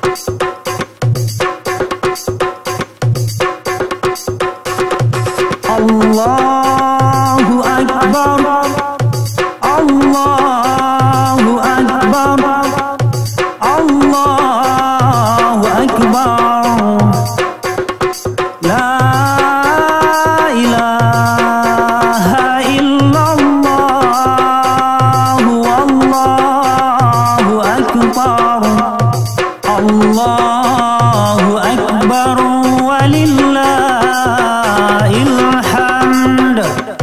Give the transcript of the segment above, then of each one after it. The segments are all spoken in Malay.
Allahu Akbar, Allahu Akbar, Allahu Akbar. La ilaha illallah, Allahu Akbar, Allahu Akbar, walillahil hamd.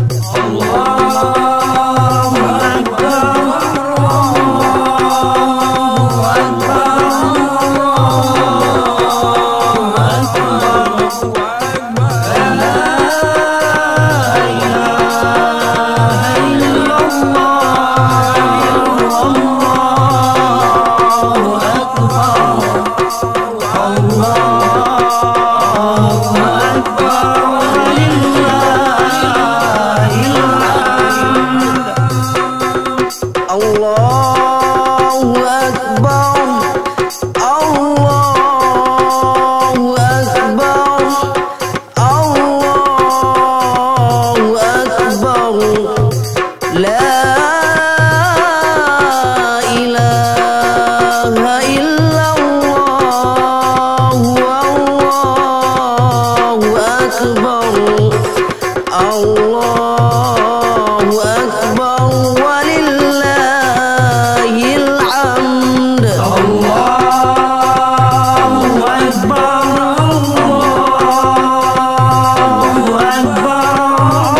Allahu Akbar, Allahu Akbar, Allahu Akbar. La ilaha illallah, Allahu Akbar, Allahu Akbar, walillahil hamd. Allahu Akbar, Allahu Akbar, Allahu Akbar. La ilaha illallah, Allahu Akbar, Allahu Akbar, walillahil hamd. Allahu Akbar, Allahu Akbar,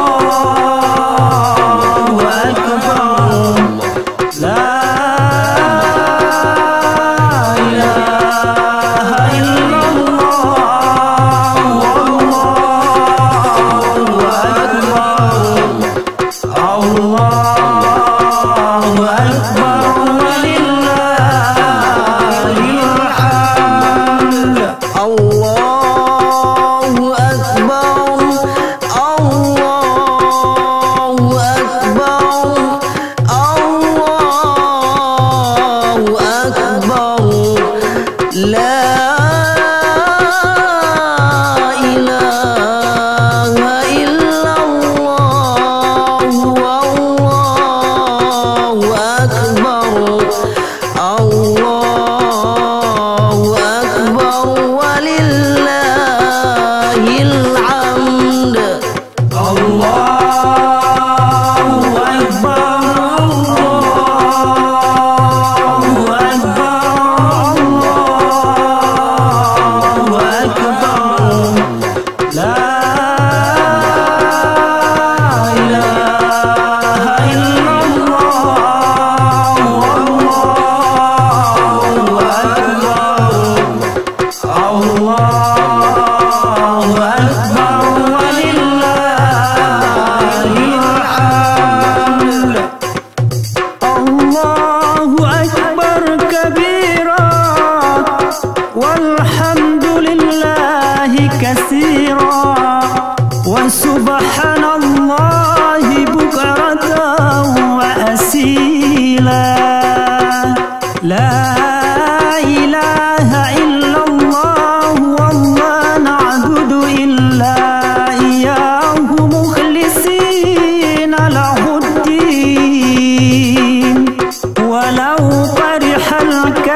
Allahu Akbar. La ilaha illallah, Allahu Akbar, Allahu Akbar, walillahil hamd. Allahu Akbar, Allahu Akbar, Allahu Akbar. La ilaha illallah, Allahu Akbar, Allahu Akbar, walillahil hamd. Allahu Akbar, Allahu Akbar, Allahu Akbar. La ilaha illallah, Allahu Akbar, Allahu Akbar, walillahil hamd. Allahu Akbar kabira, walhamdulillahi katsira, wa subhanallahi bukratan wa asila. La ilaha illallah, wallah na'budu illa iyyahu mukhlisina lahuddin, walau farihal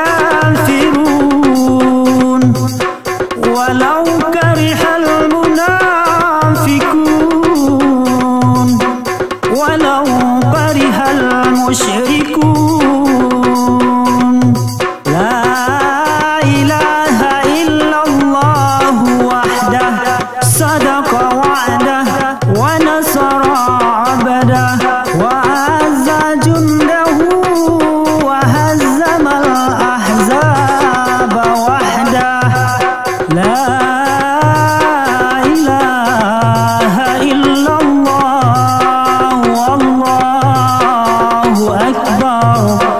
kafirun, walau karihal munafiqun, walau karihal musyrikun. La ilaha illallah wahdah, sadaqa wa'dah, wa nasara 'abdah, wa azza jundahu, wa hazzamal ahzaba wahdah. La ilaha illallah, Allahu Akbar,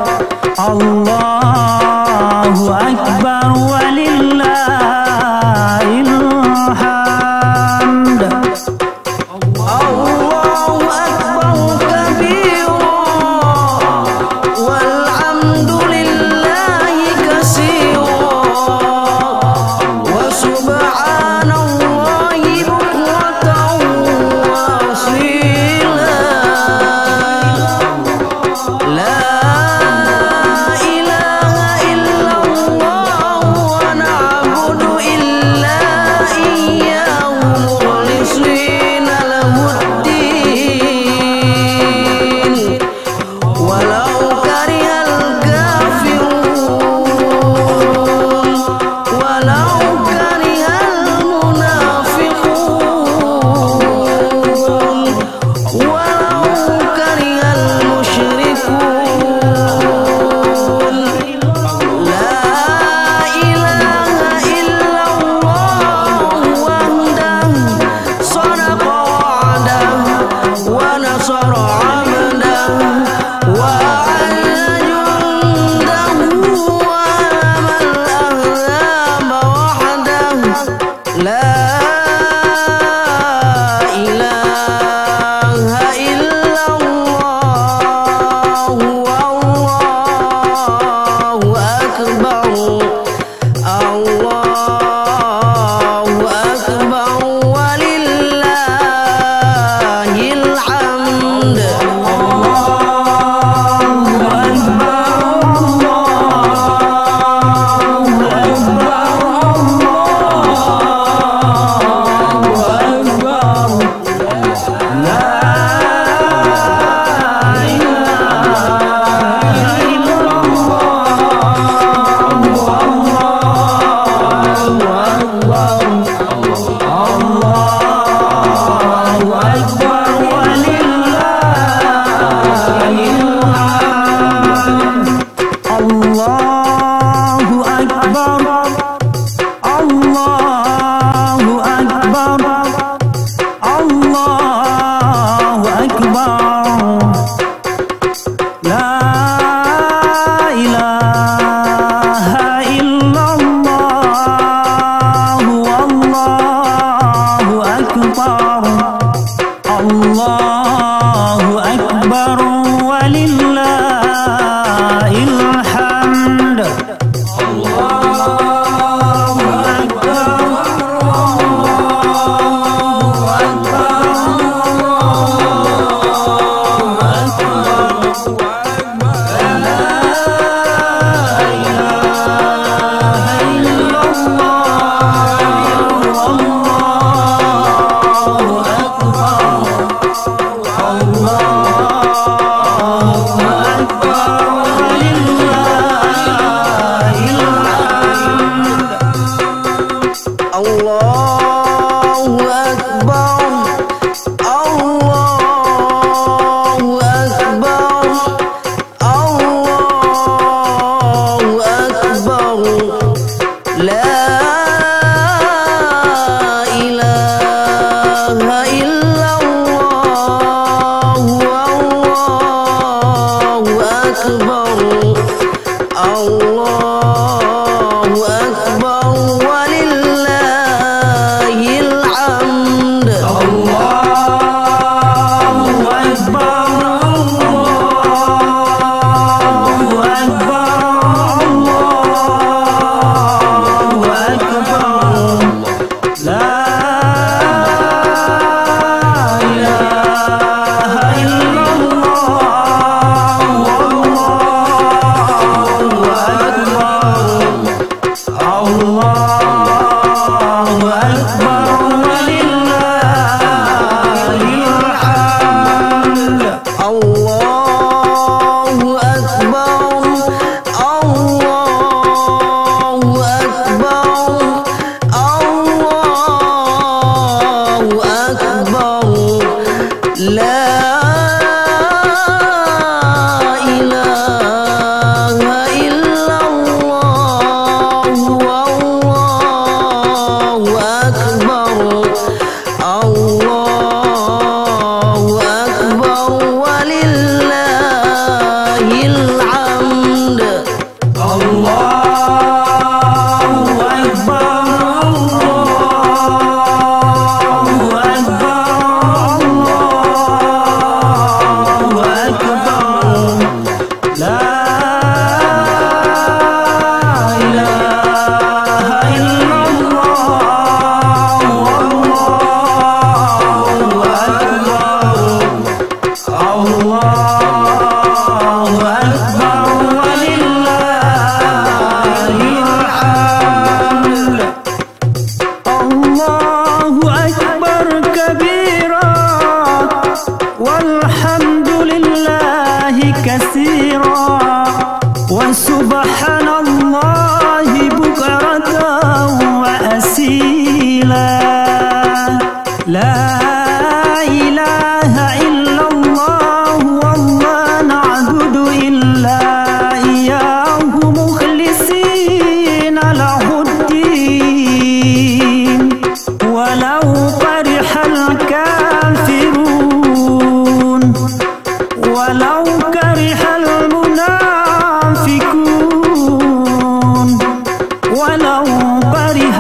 Allahu Akbar, walillahil hamd. Allahu Akbar kabira, walhamdulillahi katsira, وسبحان الله بكرة وأسيلا لا إله إلا الله وما نعبد إلا إياه مخلصين له الدين ولو فرح الكافرون ولو كره المنافقون ولو كره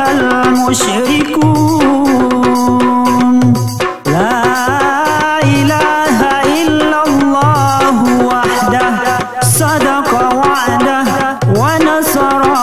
المشركون لا إله إلا الله وحده صدق وعده ونصر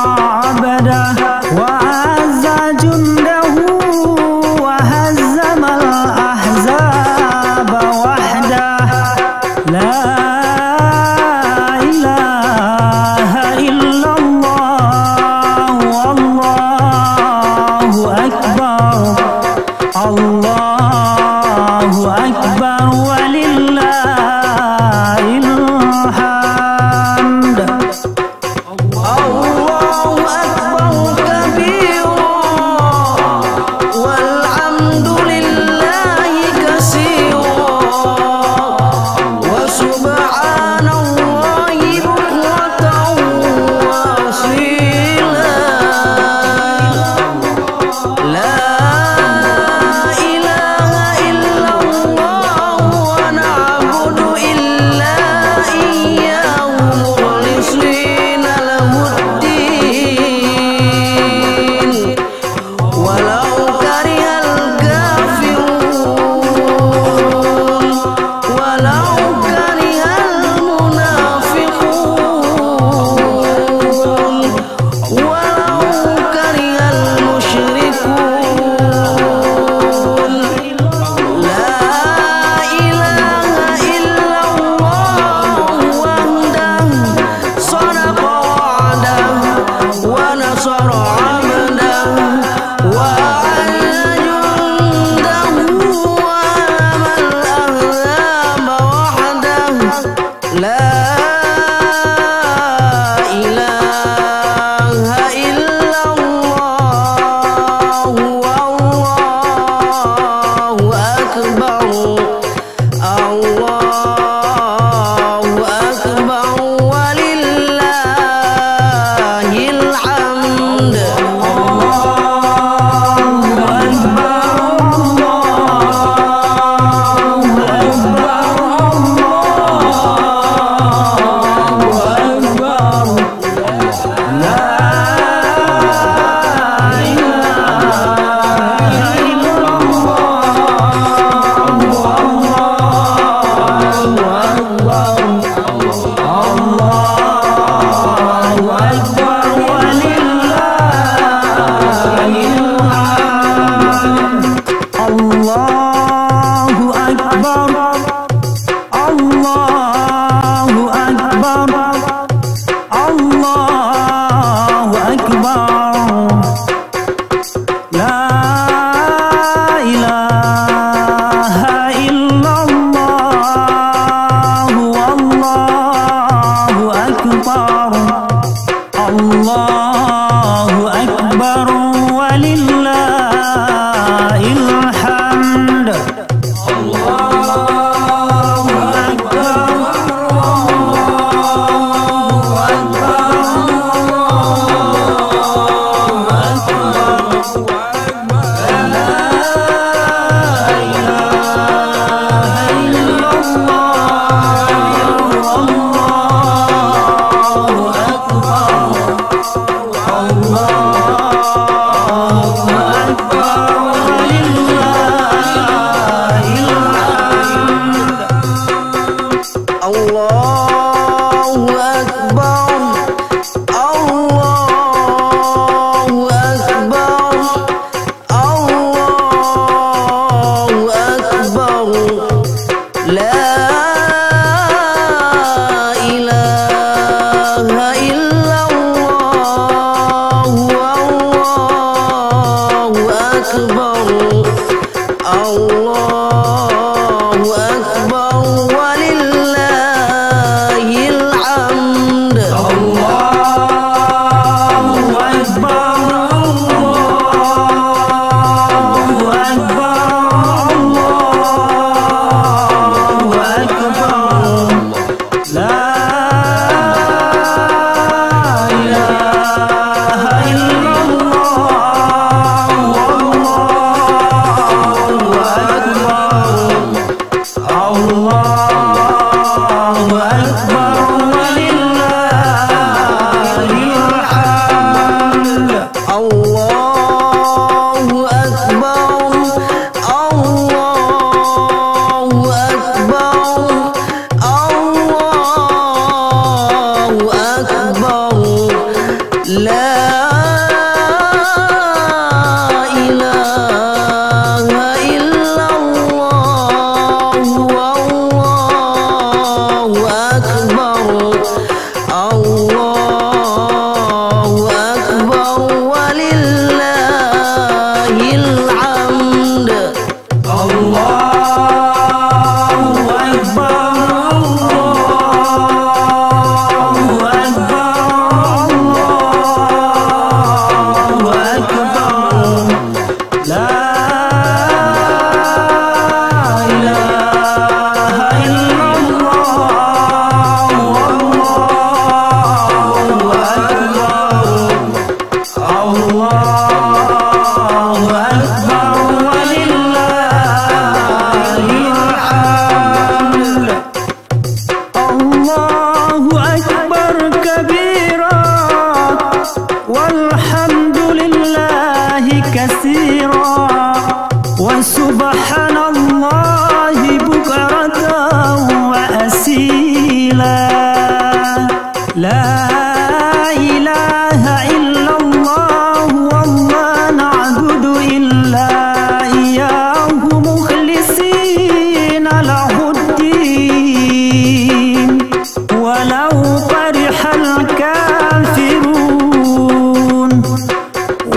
ولو فرح الكافرون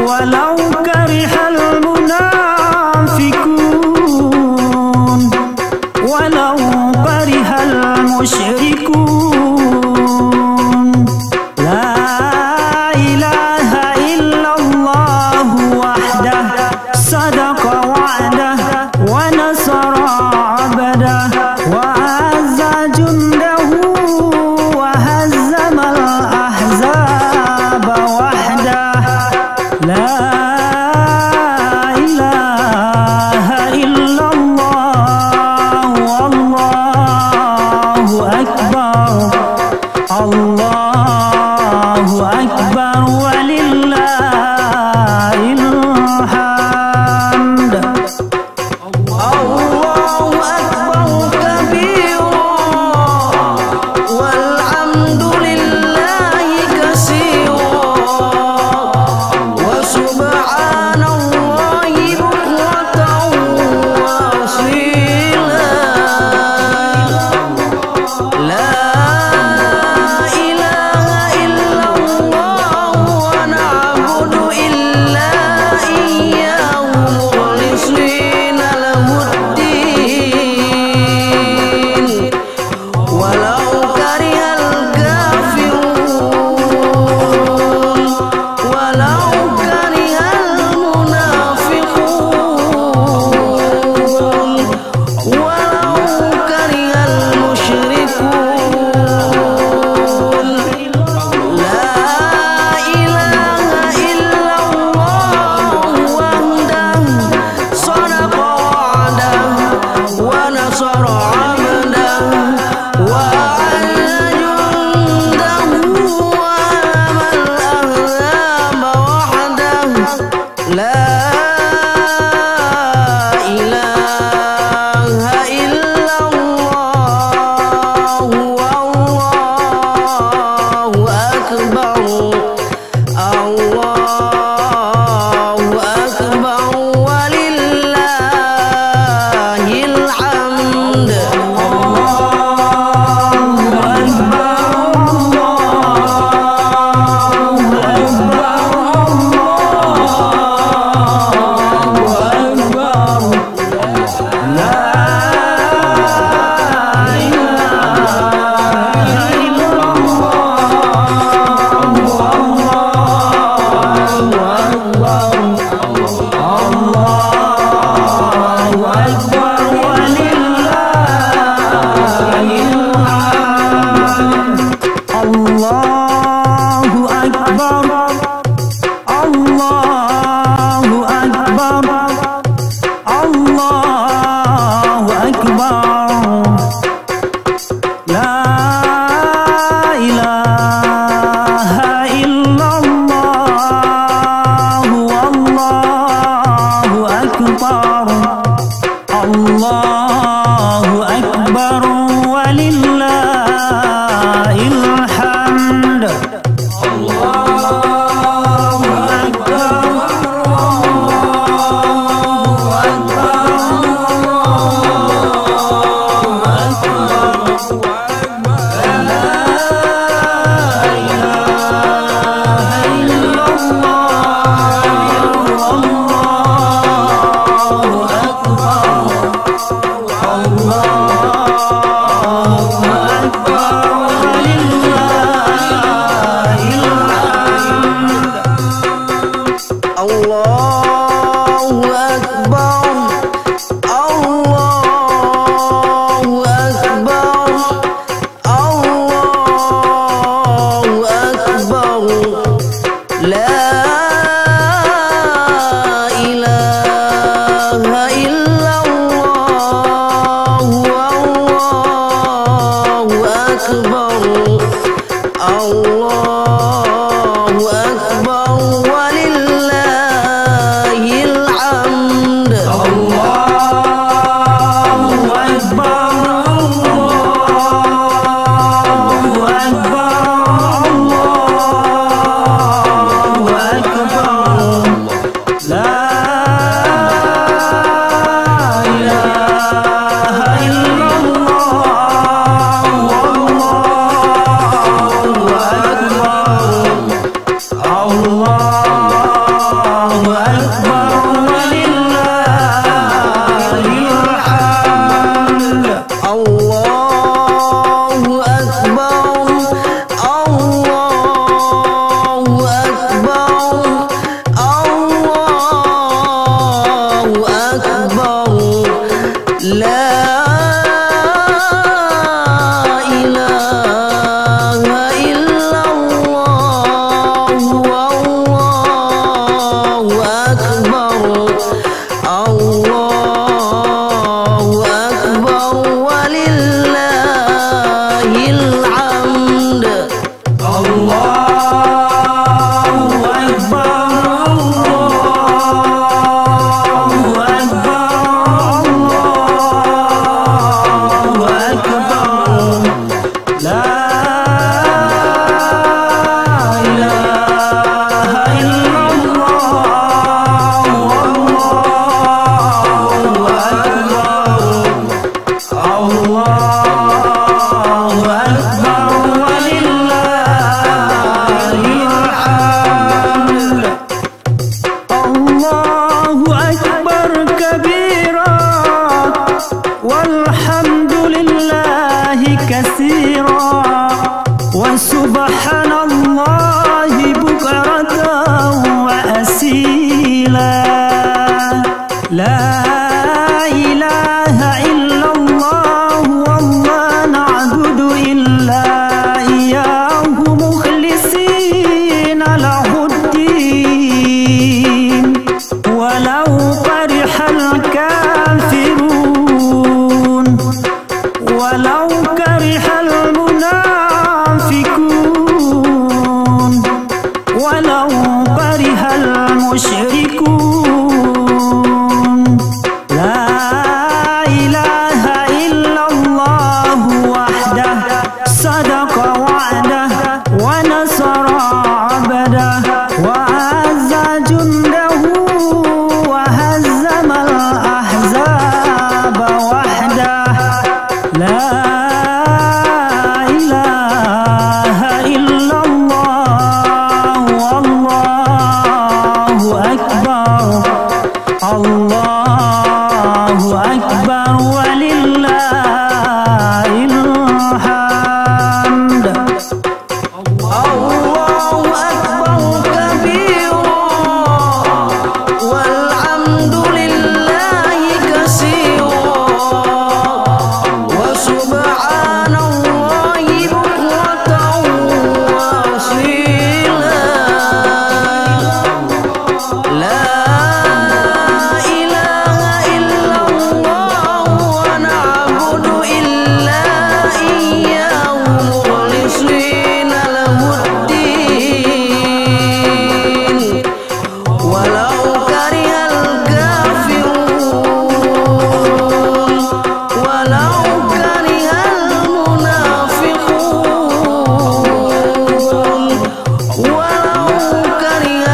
ولو كره المنافقون ولو كره المشركون لا إله إلا الله وحده صدق وعده ونصر عبده وأعز جنده وهزم الأحزاب وحده لا الله أكبر كبيرا والحمد لله كثيرا وسبحان الله بكرة وأصيلا لا إله إلا الله وما نعبد إلا إياه مخلصين له الدين ولو فرح الكافرون ولو كره المنافقون ولو كره المشركون لا إله إلا الله وحده صدق وعده ونصر عبده وأعز جنده وهزم الأحزاب وحده لا إله إلا الله والله أكبر الله أكبر ولله الحمد الله أكبر كبيرا والحمد لله كثيرا وسبحان الله بكرة وأصيلا لا إله إلا الله ونعبد إلا إياه مخلصين له الدين ولو كره الكافرون ولو كره المنافقون ولو كره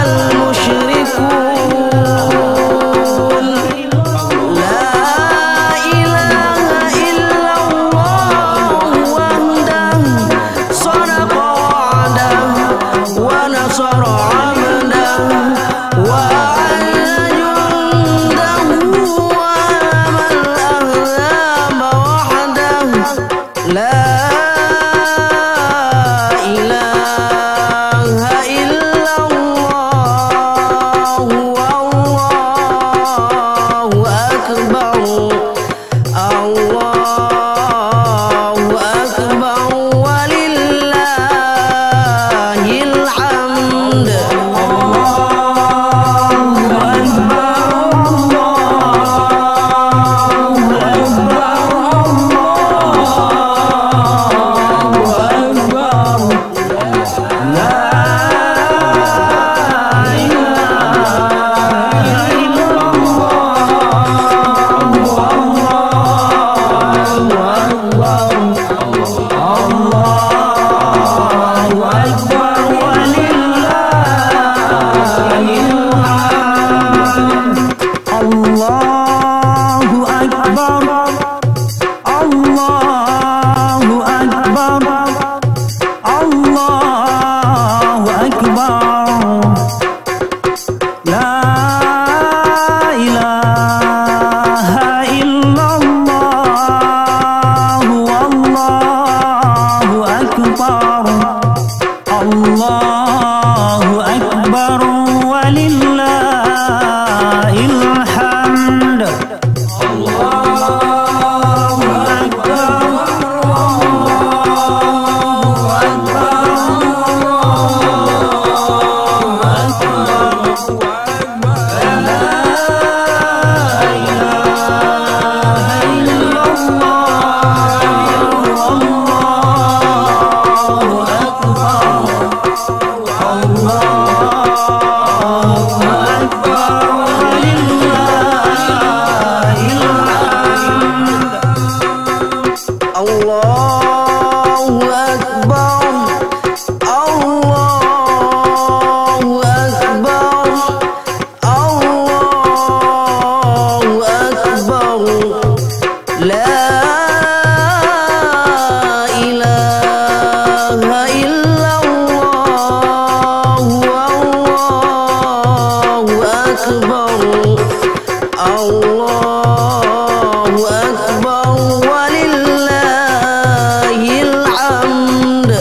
المشركون لا إله إلا الله وحده صدق وعده ونصر عبده وأعز جنده وهزم الأحزاب وحده لا إله إلا الله والله أكبر الله أكبر ولله الحمد أكبر الله أكبر ولله الحمد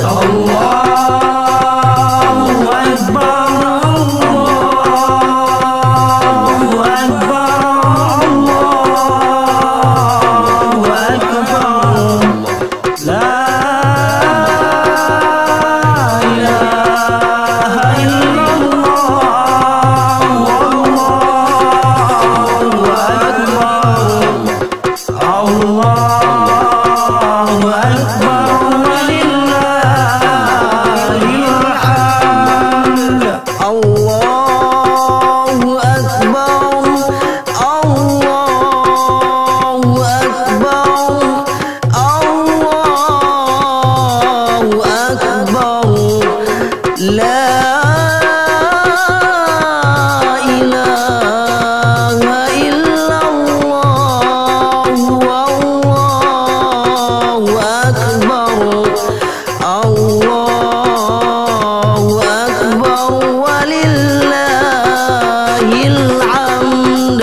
الله أكبر الله أكبر الله أكبر لا إله إلا الله الله أكبر ولله الحمد الله أكبر الله أكبر الله أكبر لا إله إلا الله والله أكبر الله أكبر ولله الحمد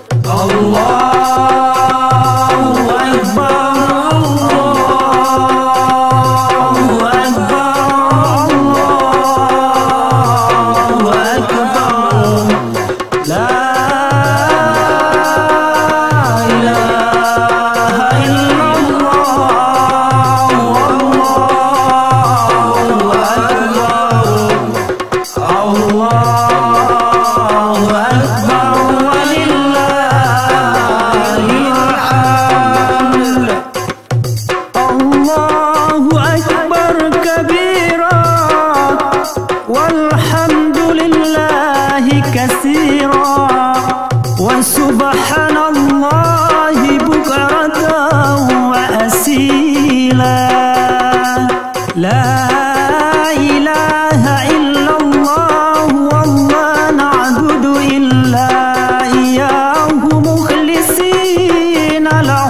الله أكبر الله أكبر الله أكبر لا إله إلا الله والله أكبر الله أكبر ولله الحمد الله أكبر كبيرا والحمد لله كثيرا وسبحان الله بكرة وأسيلا لا إله إلا الله والله نعبد إلا إياه مخلصين له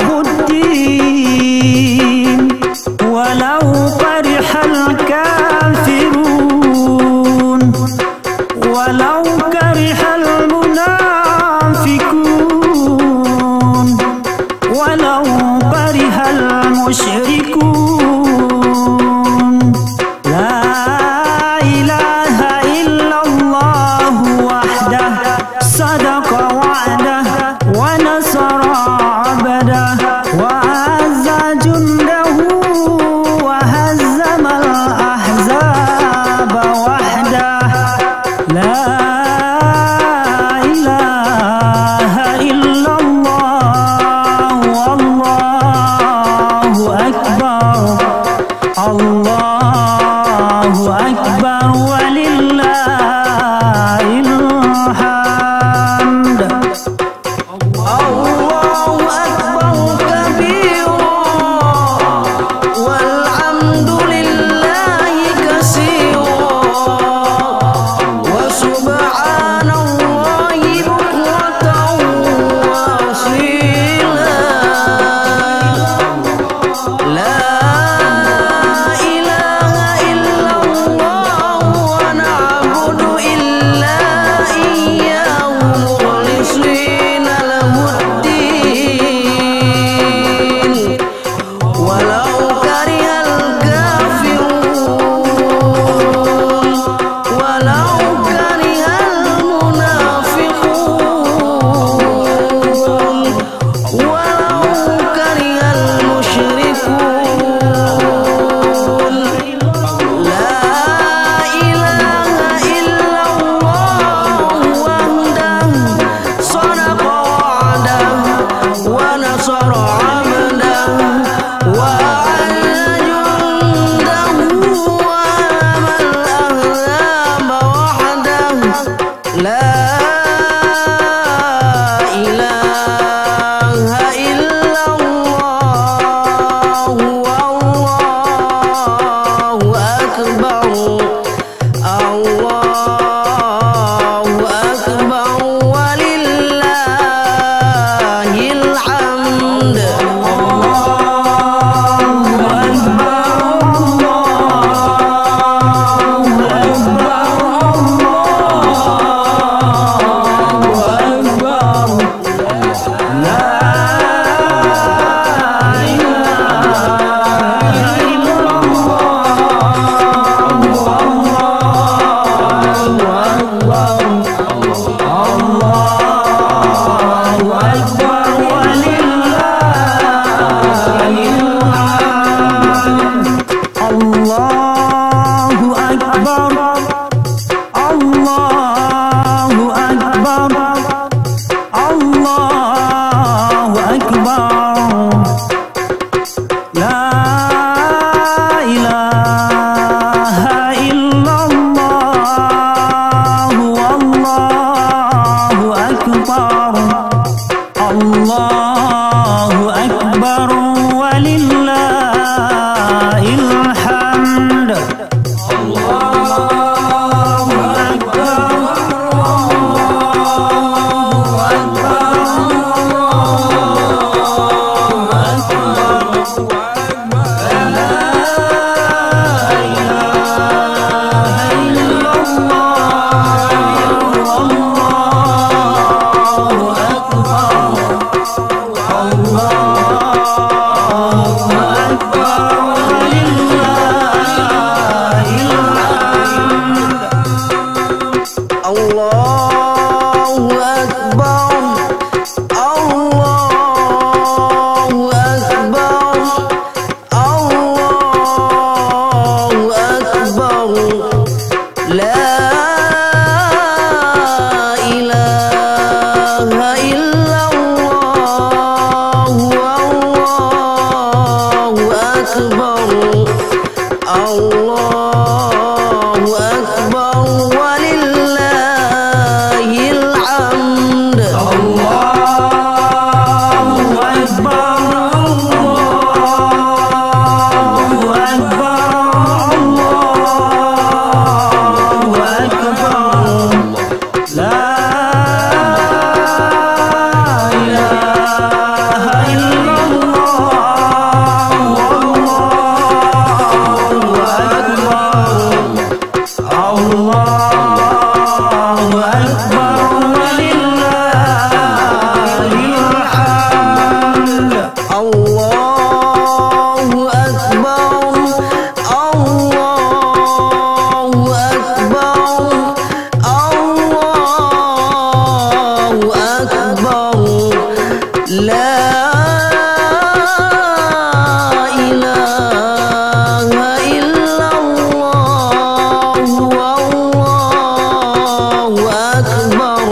الدين ولو فرح الكافرون ولو كره المنافقون ولو كره المشركون لا إله إلا الله وحده صدق وعده ونصر عبده وأعز جنده وهزم الأحزاب وحده لا إله إلا الله والله أكبر الله أكبر ولله الحمد الله أكبر كبيرا والحمد لله كثيرا وسبحان الله بكرة وأصيلا لا إله إلا الله ونعبد إلا إياه مخلصين له الدين ولو كره الكافرون ولو كره المنافقون ولو كره المشركون لا إله إلا الله وحده صدق وعده ونصر عبده وأعز جنده وهزم الأحزاب وحده لا إله إلا الله والله أكبر الله أكبر ولله الحمد الله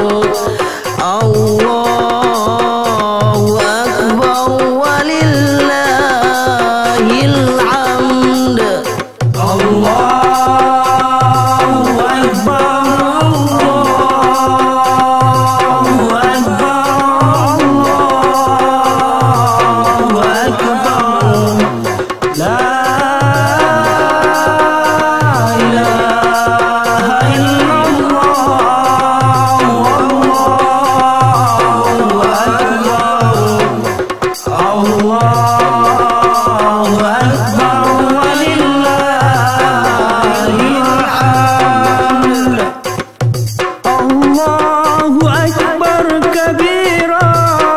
Allahu akbar walillahil hamd. Allahu akbar, Allahu akbar, Allahu akbar. La ilaha illallah, Allahu akbar, Allahu akbar walillahil hamd. Allahu akbar kabira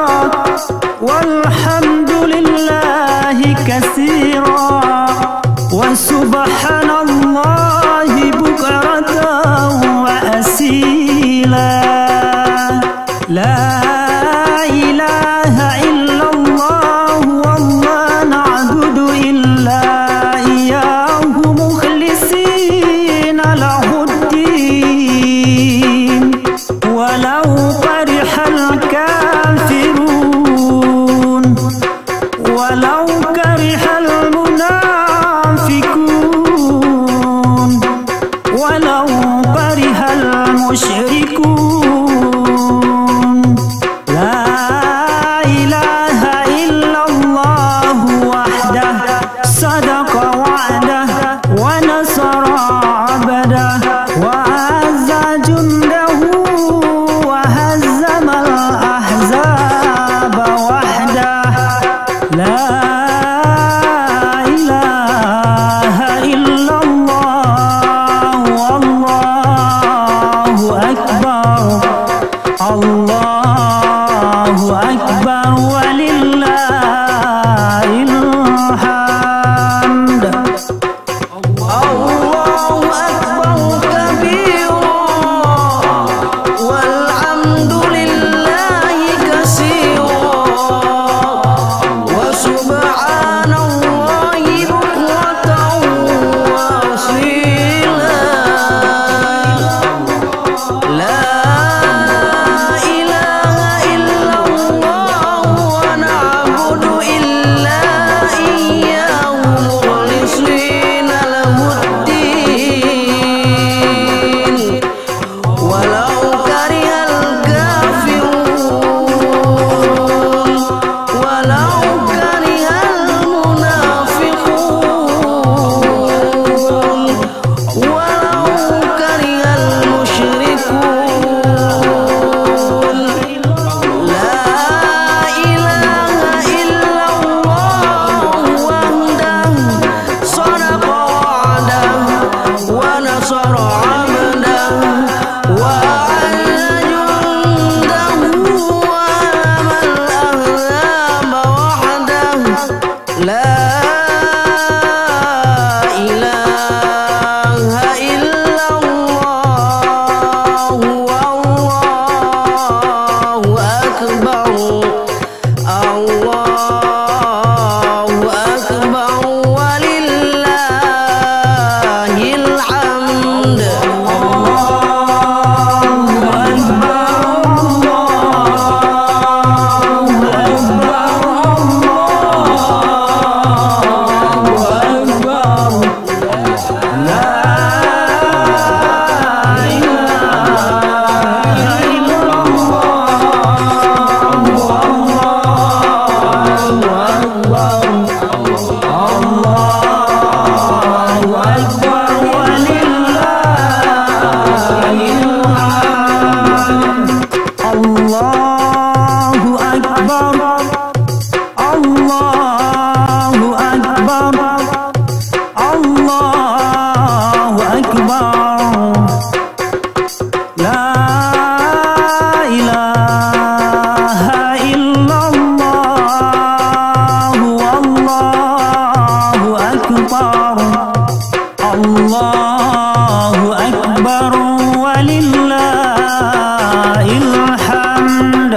walhamdulillahi katsira wa subhanallahi bukratan wa asila. La ilaha illallah wallah na'budu illa iyyahu mukhlisina lahuddin walau karihal kafirun walau karihal munafiqun walau karihal musyrikun. La ilaha illallah wahdah sadaqa wa'dah wa nasara 'abdah wa azza jundahu wa hazzamal ahzaba wahdah. La ilaha illallah, Allahu akbar, Allahu akbar walillahil hamd. Allahu akbar kabira walhamdulillahi katsira wa subhanallahi bukratan wa asila. La ilaha illallah wa na'budu illa iyyahu mukhlisina lahuddin walau karihal kafirun walau karihal munafiqun walau karihal musyrikun. La ilaha illallah wahdah sadaqa wa'dah wa nasara 'abdah wa azza jundahu wa hamal ahzaba wahdah. La ilaha illallah, Allahu akbar, Allahu akbar walillahil hamd. Allahu akbar walillahil hamd.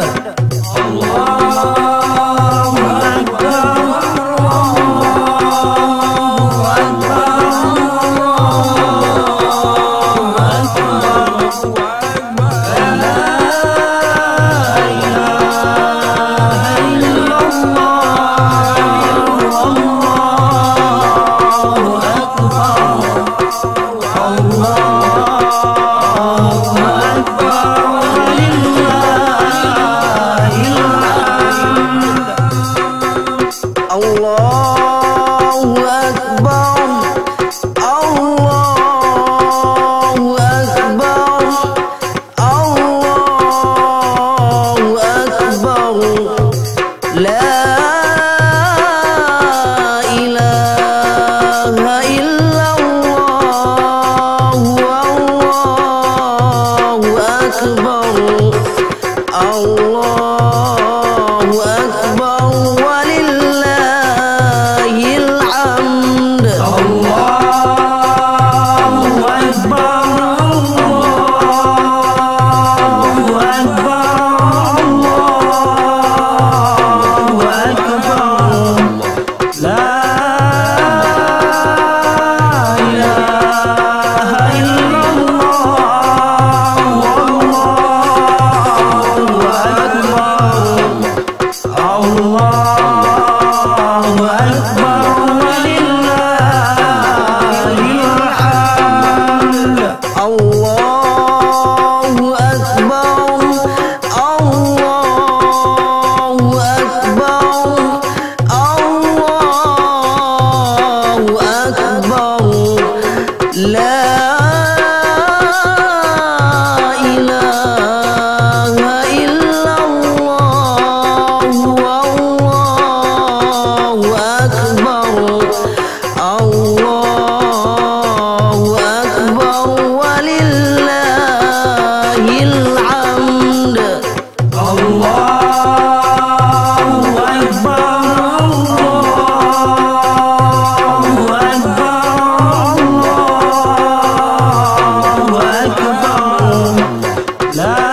Allahu Akbar walillahil hamd. Allahu Akbar, Allahu Akbar, Allahu Akbar. La ilaha illallah, Allahu Akbar, Allahu Akbar walillahil hamd. Allahu Akbar, Allahu Akbar, Allahu Akbar. La ilaha illallah, Allahu Akbar, Allahu Akbar walillahil hamd. Allahu Akbar, Allahu Akbar, Allahu Akbar. La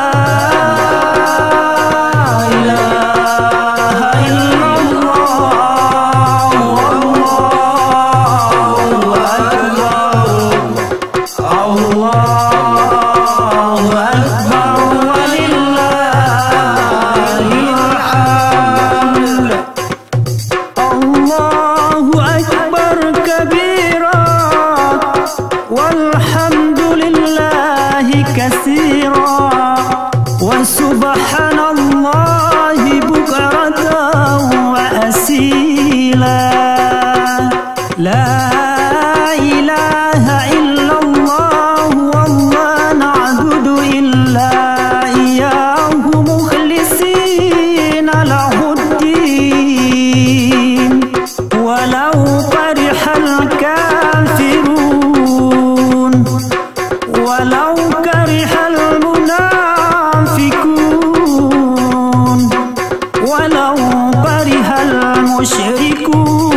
ilaha illallah, Allahu Akbar, Allahu Akbar walillahil hamd. Allahu Akbar kabira walhamdulillahi katsira wa subhanallahi bukratan wa asila. La ilaha illallah wallah na'budu illa iyyahu mukhlisina lahuddin walau karihal kafirun walau karihal munafiqun walau karihal musyrikun.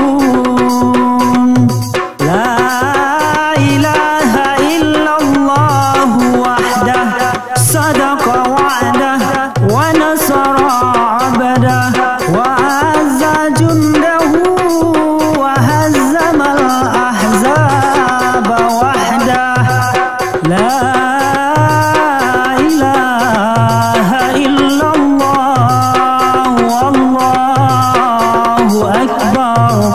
La ilaha illallah wahdah sadaqa wa'dah wa nasara 'abdah wa azza jundahu wa hazzamal ahzaba wahdah. La ilaha illallah, Allahu Akbar,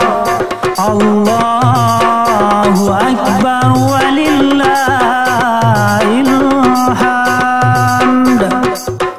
Allahu Akbar walillahil hamd.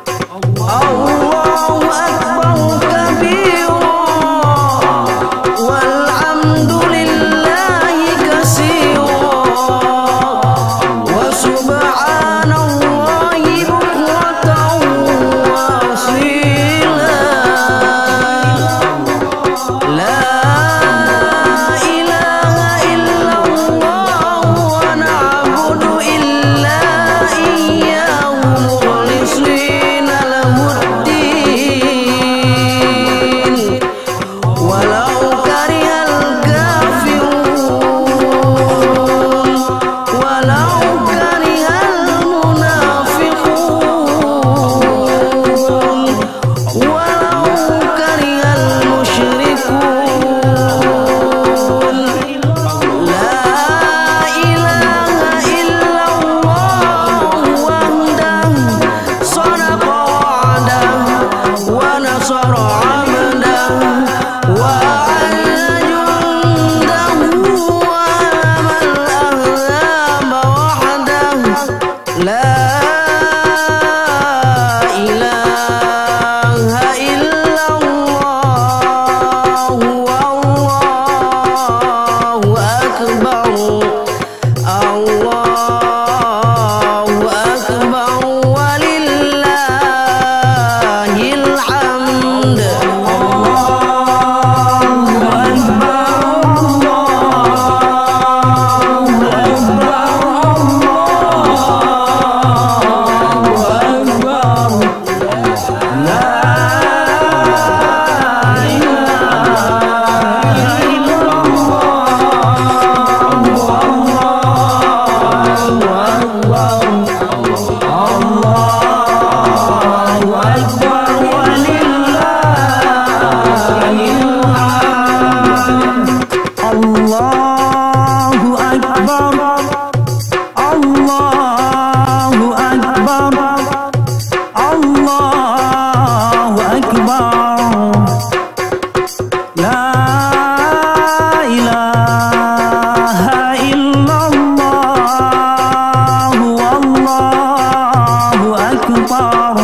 أكبر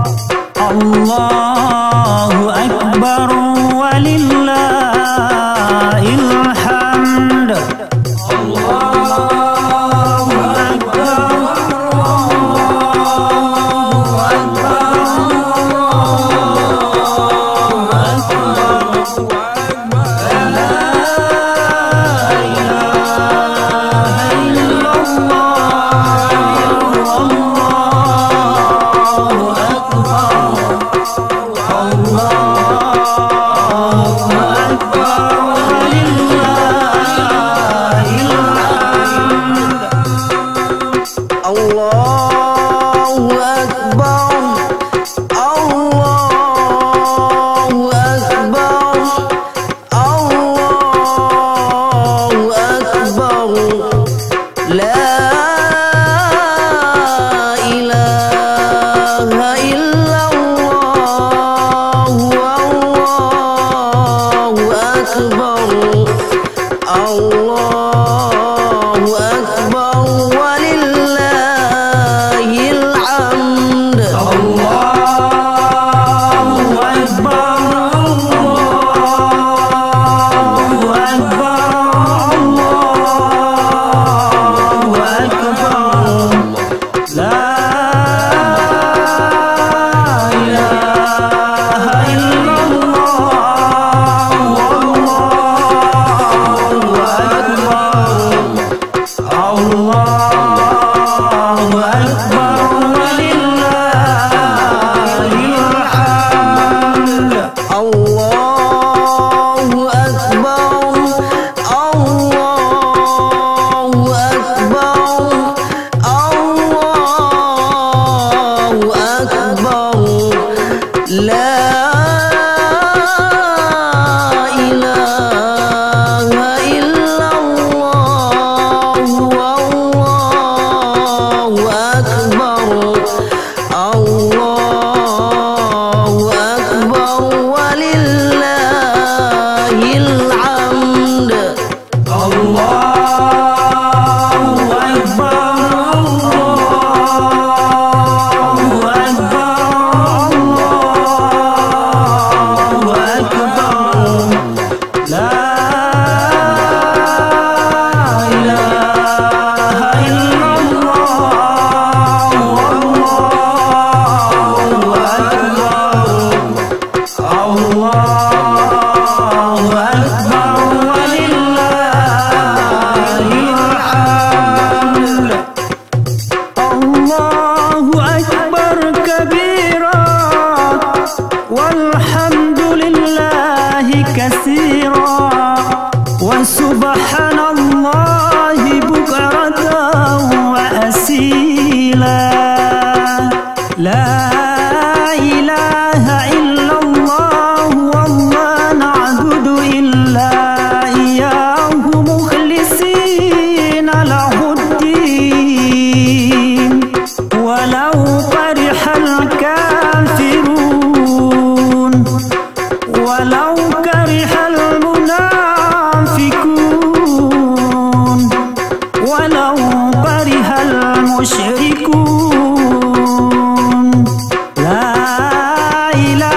الله أكبر ولله الحمد الله أكبر وسبحان الله بكرة وأصيلا لا إله إلا الله وما نعبد إلا إياه مخلصين له الدين ولو فرح الكافرون ولو كره المنافقون ولو كره المشركون لا إله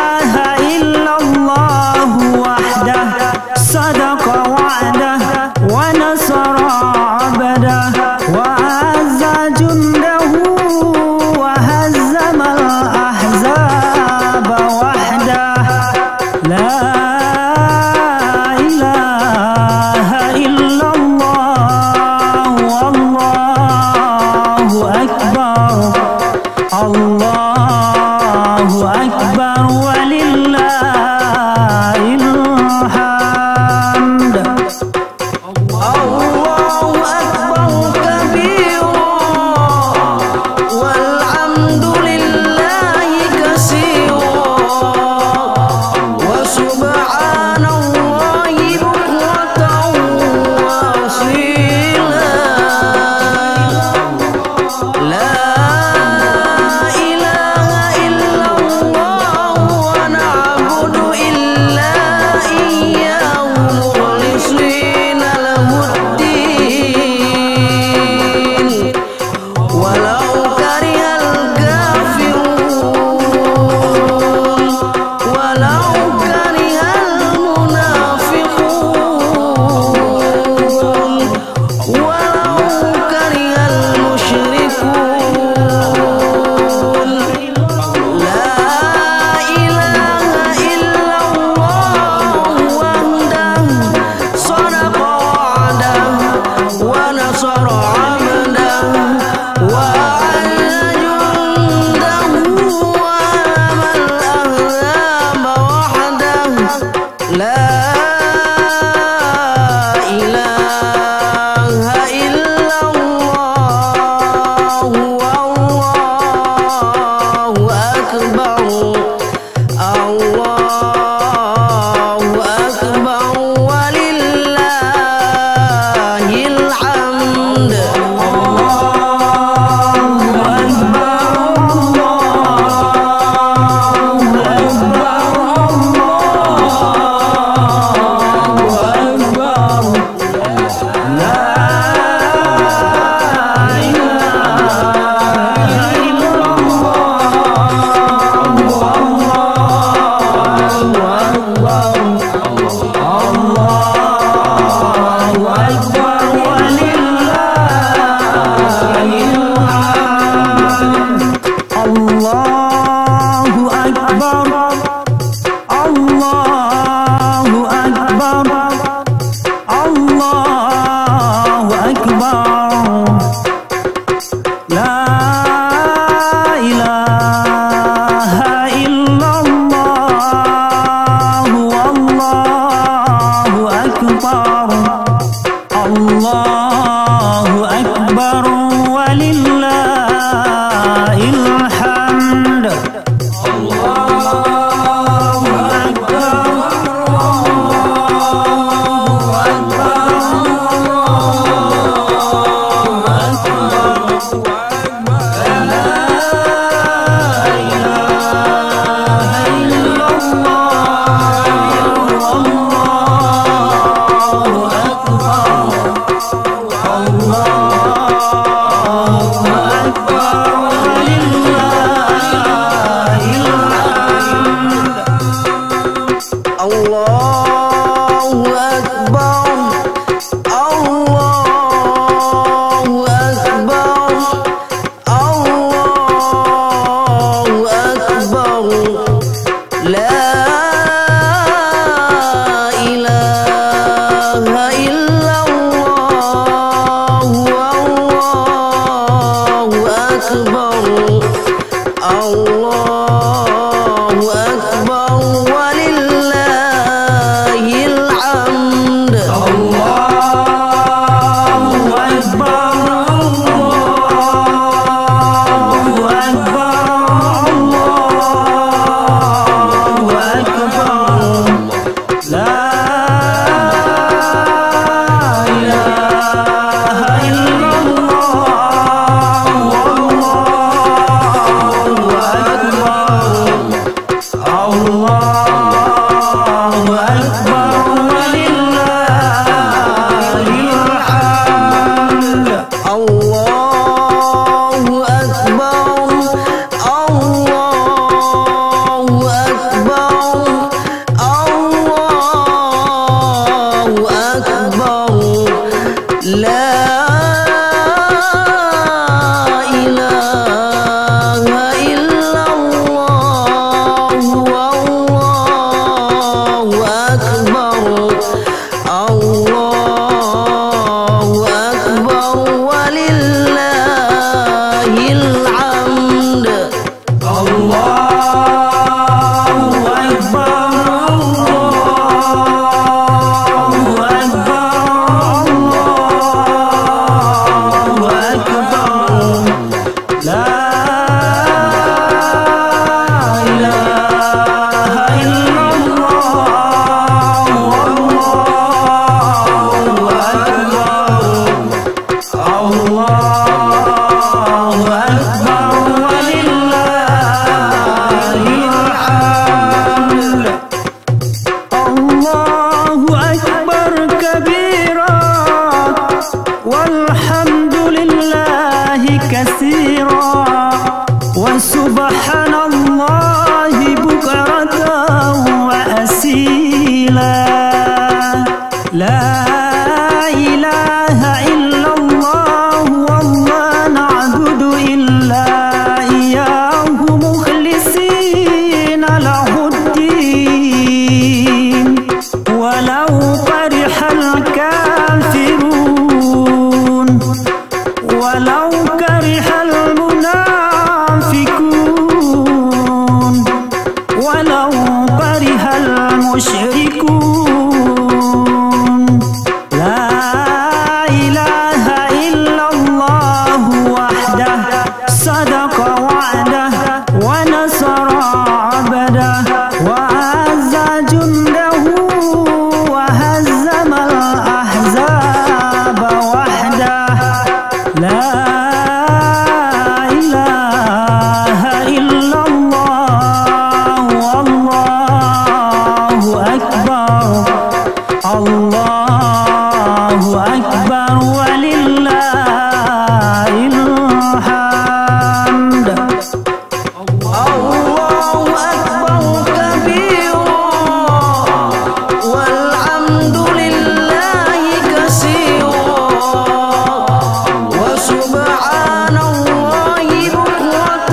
وسبحان الله بكرة وأصيلا لا إله إلا الله والله نعبد إلا إياه مخلصين له الدين ولو فرح الكافرون ولو كره المنافقون ولو كره المشركون لا إله إلا الله وحده صدق وعده ونصر عبده وأعز جنده وهزم الأحزاب وحده لا إله إلا الله والله أكبر الله أكبر ولله الحمد الله أكبر كبيرا والحمد لله كثيرا وسبحان الله بكرة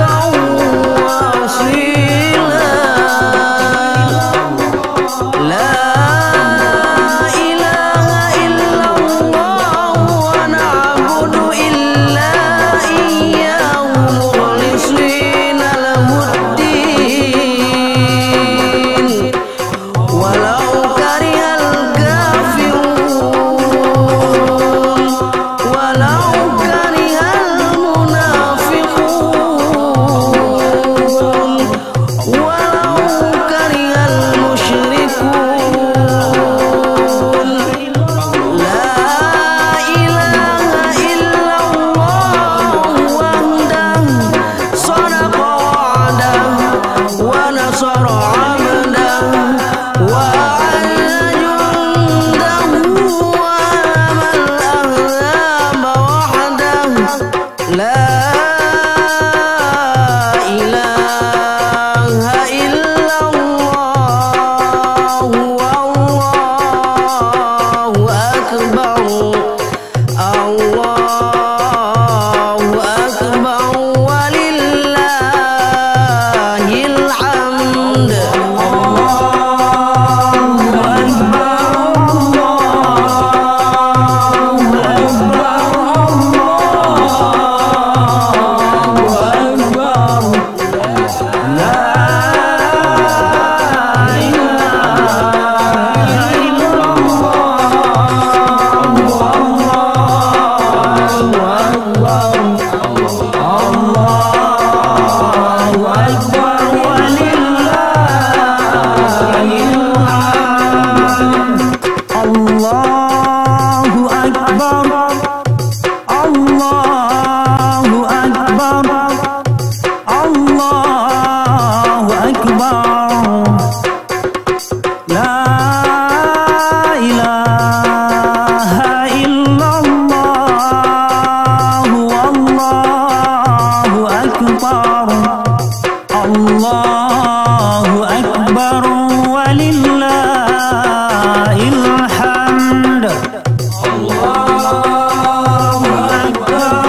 وأصيلا لا إله إلا الله ونعبد إلا إياه مخلصين له الدين ولو كره الكافرون ولو كره المنافقون ولو كره المشركون لا إله إلا الله وحده صدق وعده ونصر عبده وأعز جنده وهزم الأحزاب وحده لا إله إلا الله والله أكبر الله أكبر ولله الحمد أكبر لا إله إلا الله والله أكبر الله أكبر ولله الحمد الله أكبر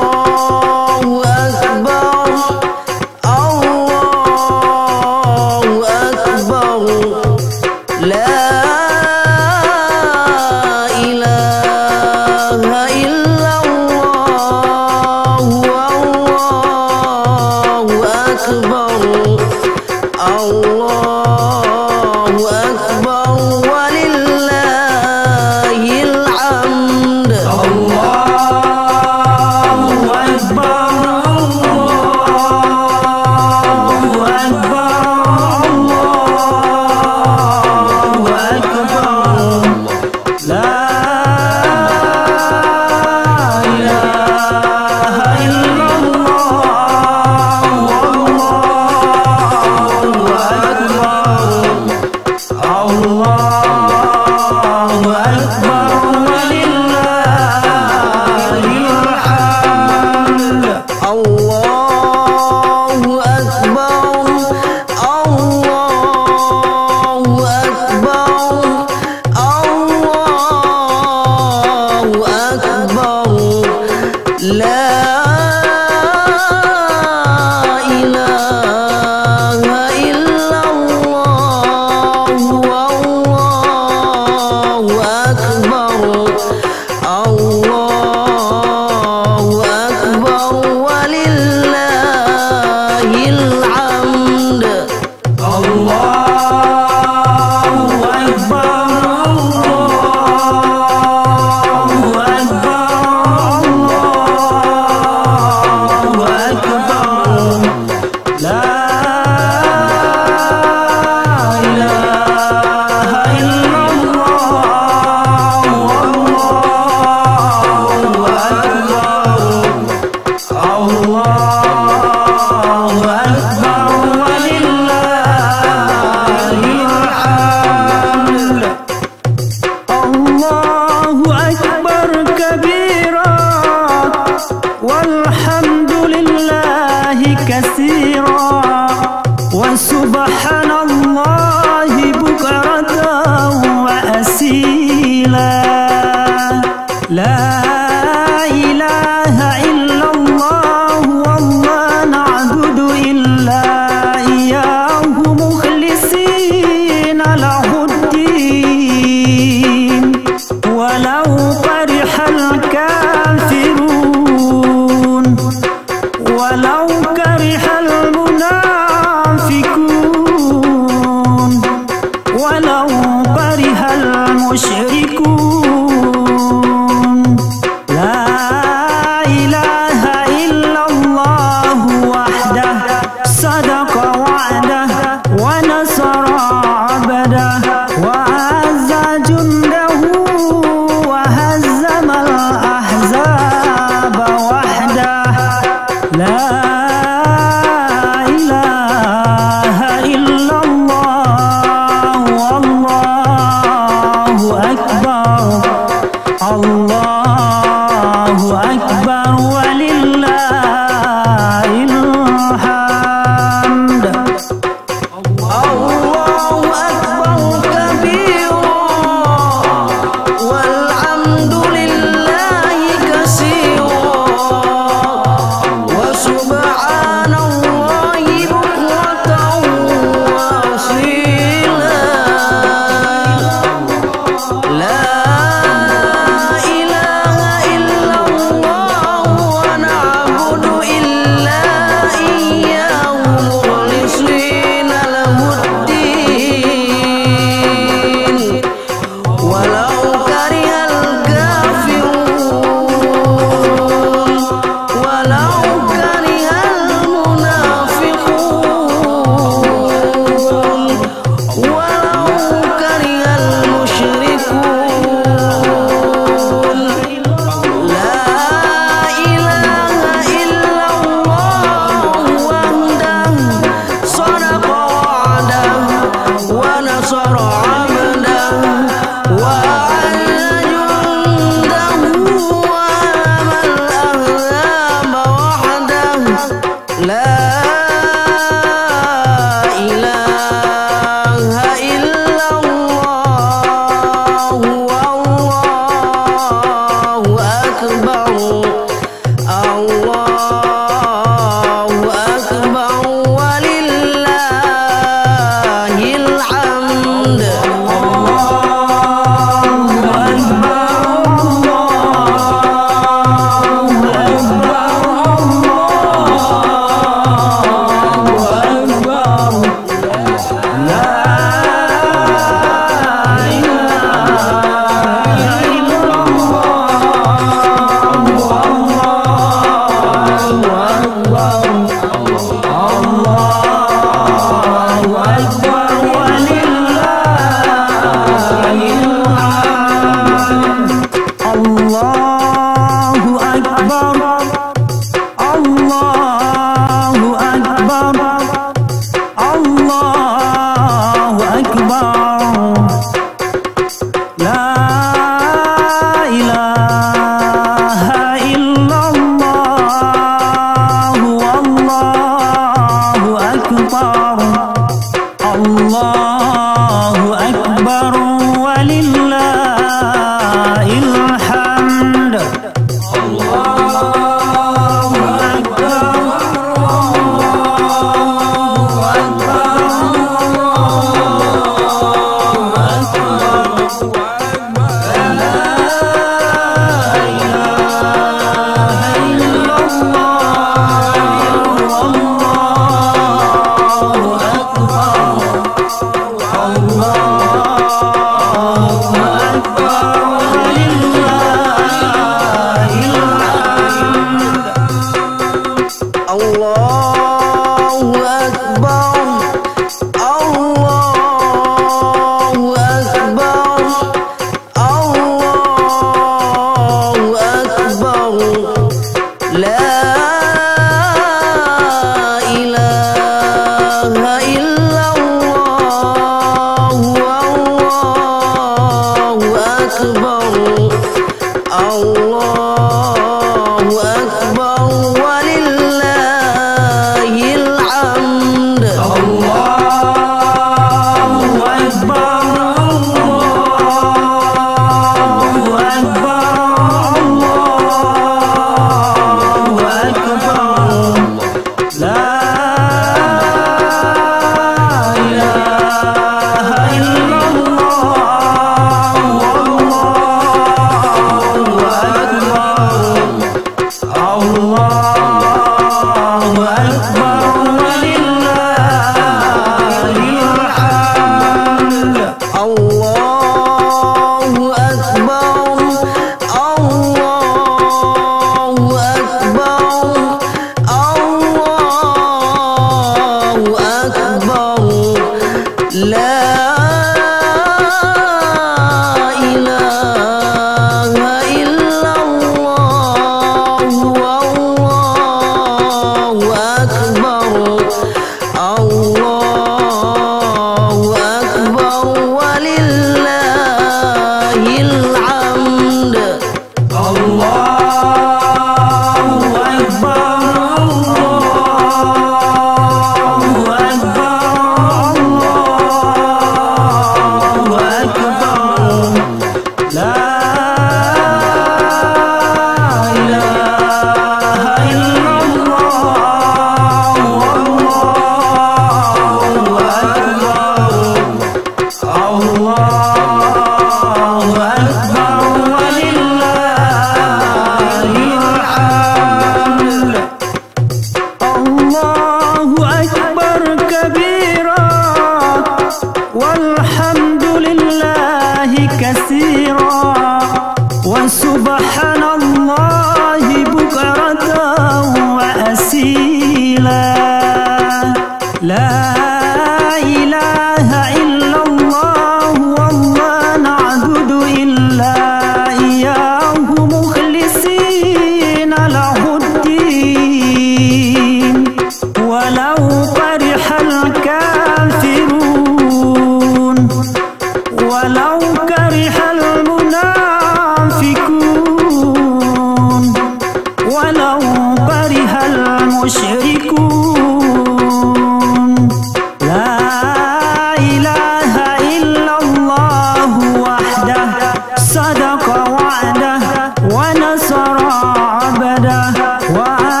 صدق وعده ونصر عبده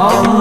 الله